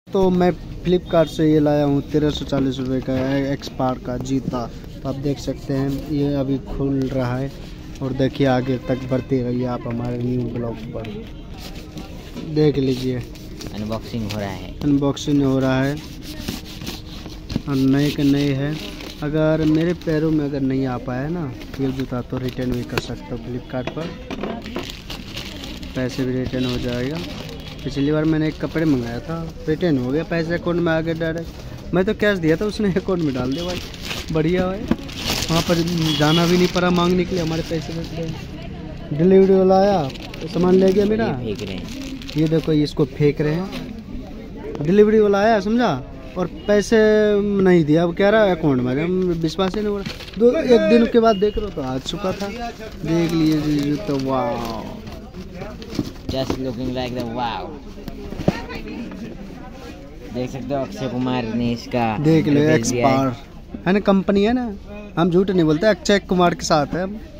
तो मैं फ्लिपकार्ट से ये लाया हूँ 1340 रुपये का एक्सपायर का जूता। तो आप देख सकते हैं ये अभी खुल रहा है और देखिए आगे तक बढ़ते रहिए आप हमारे न्यू ब्लॉग पर। देख लीजिए अनबॉक्सिंग हो रहा है। अनबॉक्सिंग हो रहा है और नए के नए है। अगर मेरे पैरों में अगर नहीं आ पाया ना ये जूता तो रिटर्न भी कर सकते हो फ्लिपकार्ट पर, पैसे भी रिटर्न हो जाएगा। पिछली बार मैंने एक कपड़े मंगाया था, रिटर्न हो गया, पैसे अकाउंट में आ गए डायरेक्ट। मैं तो कैश दिया था, उसने अकाउंट में डाल दिया भाई, बढ़िया भाई। वहाँ पर जाना भी नहीं पड़ा मांगने के लिए, हमारे पैसे बच गए। डिलीवरी वाला आया तो सामान ले गया मेरा। फेंक रहे हैं, ये देखो इसको फेंक रहे हैं। डिलीवरी वाला आया समझा और पैसे नहीं दिया, अब कह रहा है अकाउंट में। हम विश्वास ही नहीं हो रहा। एक दिन के बाद देख रहे हो तो आ चुका था। देख लीजिए तो वाह, just looking like the wow. देख सकते हो अक्षय कुमार ने इसका देख लो एक्सपायर है ना, कंपनी है ना, हम झूठ नहीं बोलते, अक्षय कुमार के साथ है हम।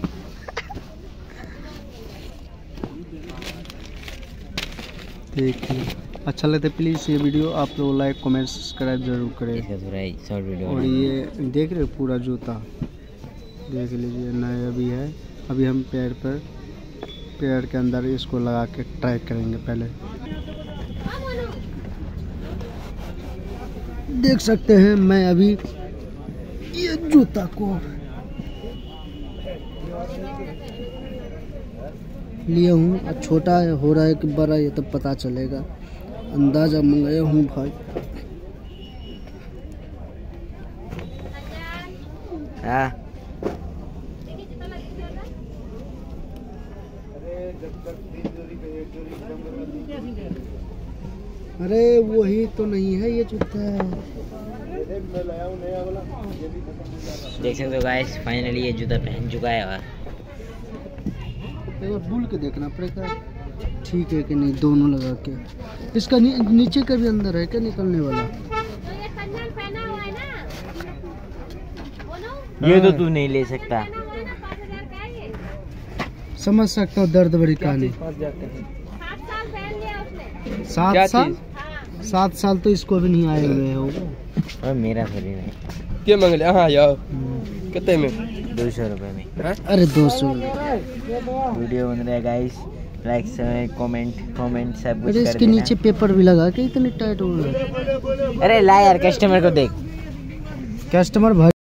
देखिए अच्छा लगता है प्लीज़ ये वीडियो आप लोग लाइक कमेंट सब्सक्राइब जरूर करें। शॉर्ट वीडियो और ये देख रहे हो पूरा जूता देख लीजिए, नया अभी है। अभी हम पैर के अंदर इसको लगा के ट्राई करेंगे। पहले देख सकते हैं मैं अभी ये जूता को लिया हूँ। अब छोटा हो रहा है कि बड़ा ये तो पता चलेगा, अंदाजा मंगाया हूँ भाई। अरे वही तो नहीं है ये जूता। देख सकते हो गाइस, फाइनली ये जूता पहन चुका है। और एक बार भूल के देखना पड़ेगा ठीक है कि नहीं, दोनों लगा के। इसका नीचे का भी अंदर है क्या निकलने वाला? ये तो तू नहीं ले सकता। समझ सकता हूँ दर्द भरी कहानी। 7 साल तो इसको भी नहीं आए हुए होगा। और मेरा फ्री नहीं क्या मंगले? हाँ यार कितने में? 200 रुपये में। अरे 200 वीडियो बन रहा है गाइस, लाइक कमेंट सब कुछ। अरे इसके नीचे पेपर भी लगा के इतने टाइट हो रहा है। अरे ला यार, कस्टमर को देख। कस्टमर भाई